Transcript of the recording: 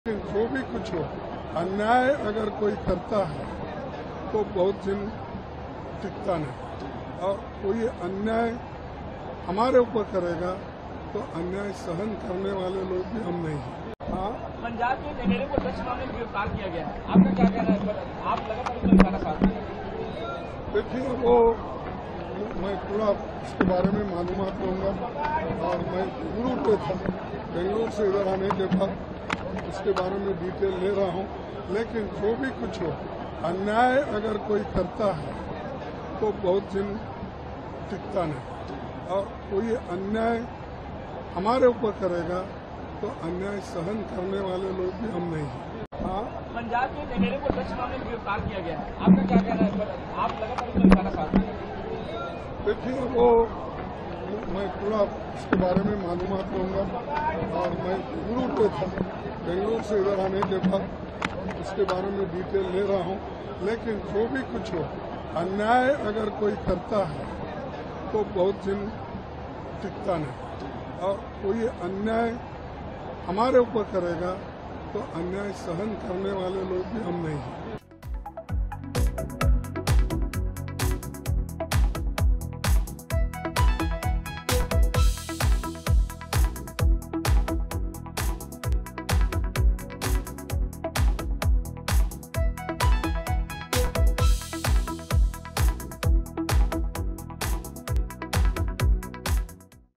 जो भी कुछ हो, अन्याय अगर कोई करता है तो बहुत दिन टिकता नहीं, और कोई अन्याय हमारे ऊपर करेगा तो अन्याय सहन करने वाले लोग भी हम नहीं हैं। हाँ, पंजाब में नेहरू को ड्रग्स मामले में गिरफ्तार किया गया है, आपका क्या कहना है? आप लगातार उसको निशाना साधते हैं। देखिए, वो मैं पूरा इसके बारे में मालूमात लूंगा, और मैं बेंगलुरु पे था, बेंगलुरु से इधर आने के बाद उसके बारे में डिटेल ले रहा हूँ। लेकिन जो भी कुछ हो, अन्याय अगर कोई करता है तो बहुत दिन टिकता नहीं, और कोई अन्याय हमारे ऊपर करेगा तो अन्याय सहन करने वाले लोग भी हम नहीं हैं। हाँ, पंजाब में नेहरू को ड्रग्स मामले में गिरफ्तार किया गया है, आपका क्या कहना है? आप लगातार उसको निशाना साधते हैं। देखिए, वो मैं पूरा इसके बारे में मालूमात लूंगा, और मैं बेंगलुरु पे था, बेंगलुरु से इधर आने के बाद उसके बारे में डिटेल ले रहा हूँ। लेकिन जो भी कुछ हो, अन्याय अगर कोई करता है तो बहुत दिन टिकता नहीं, और कोई अन्याय हमारे ऊपर करेगा तो अन्याय सहन करने वाले लोग भी हम नहीं हैं।